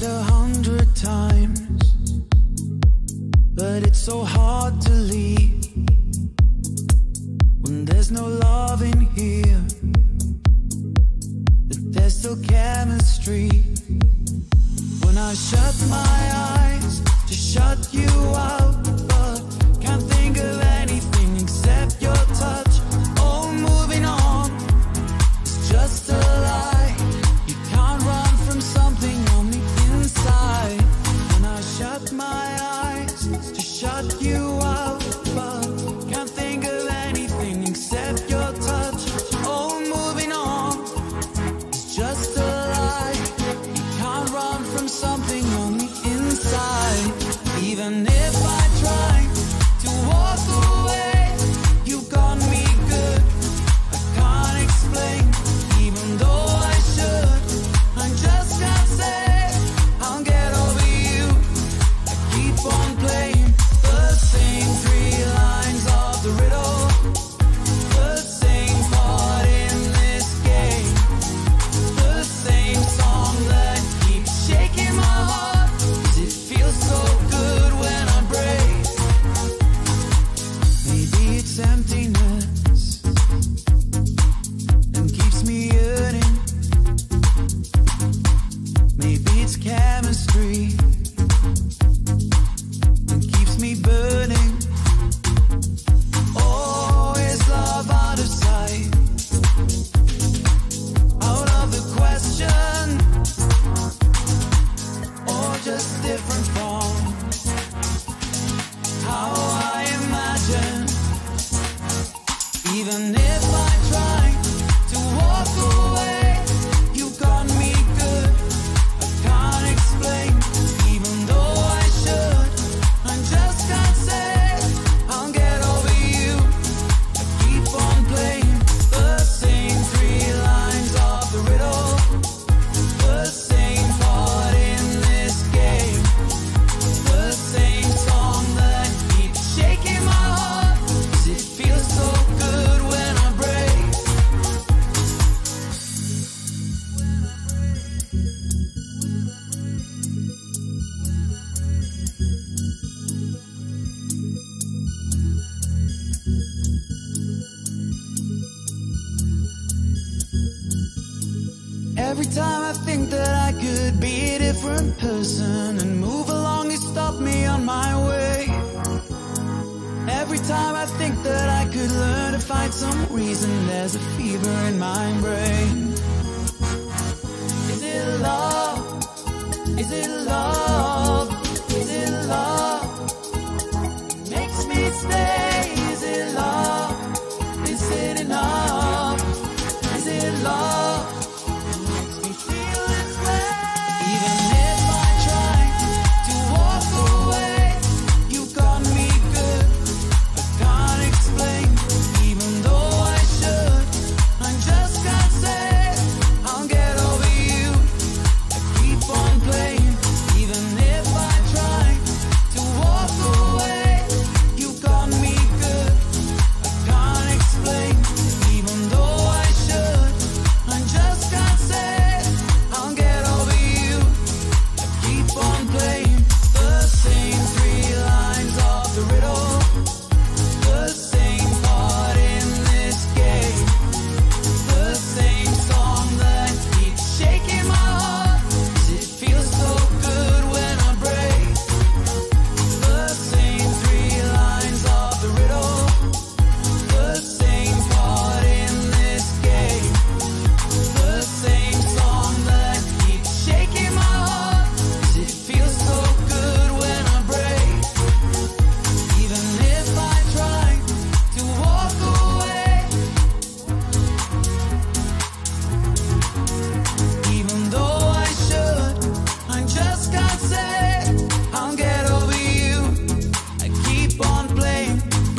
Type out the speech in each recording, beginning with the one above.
tried 100 times, but it's so hard to leave when there's no love in here, but there's still chemistry. When I shut my eyes to shut you out, but can't think of anything except your touch. Oh, moving on, it's just a lie. You can't run from something on the inside. When I shut my eyes to shut you out, but can't think of anything except your touch. Oh, moving on, it's just a lie. You can't run from something on the inside. Even if I try to walk away, you got me good. I can't explain, even though I should. I just can't say I'll get over you. I keep on playing the same three lines of the riddle, the same part in this game, the same song that keeps shaking my heart. 'Cause it feels so good when I break. Maybe it's emptiness and keeps me yearning. Maybe it's chemistry and keeps me burning. Oh, is love out of sight, out of the question, or just different from how I imagine? Even if I try to walk away, you got me good. I can't explain, even though I should. I just can't say I'll get over you. I keep on playing the same three lines of the riddle, the same part in this game, the same song that keeps shaking my heart. 'Cause it feels so good when I break. Every time I think that I could be a different person and move along, you stop me on my way. Every time I think that I could learn to find some reason, there's a fever in my brain. Is it love? Is it love? Is it love? Makes me stay. Is it love? Is it enough? Is it love? Makes me feel this way. Even if I try to walk away, you got me good. I can't explain, even though I should. I just can't say I'll get over you. I keep on playing, even if I try to walk away. You got me good. I can't explain, even though I should. I just can't say I'll get over you. I keep on playing the same three lines of the riddle, the same part in this game, the same song that keeps shaking my heart. 'Cause it feels so good when I break. The same three lines of the riddle, the same part in this game, the same song that keeps shaking my heart. 'Cause it feels so good when I break. Even if I try to walk away, even though I should, I just can't say I'll get over you. I keep on playing.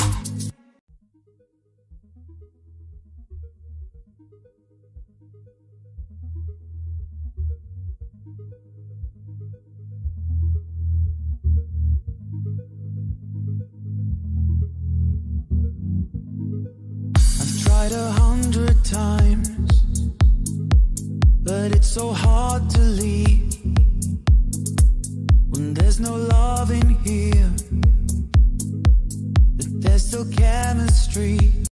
I've tried 100 times, but it's so hard to leave there's no love in here, that there's still chemistry.